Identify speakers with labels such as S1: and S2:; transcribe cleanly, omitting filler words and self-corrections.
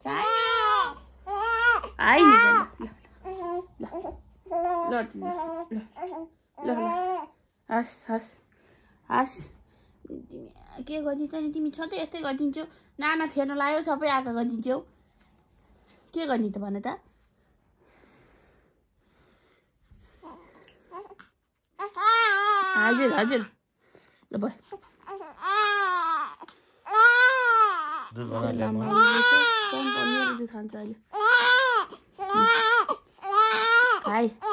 S1: के गरिदिन्छ नि तिमी सधैँ यस्तै गरिदिन्छौ नाना फेर्न लायो सबै आँखा गरिदिन्छौ के गर्ने त भन त हजुर हजुर ल भयो दुध खान्छ अहिले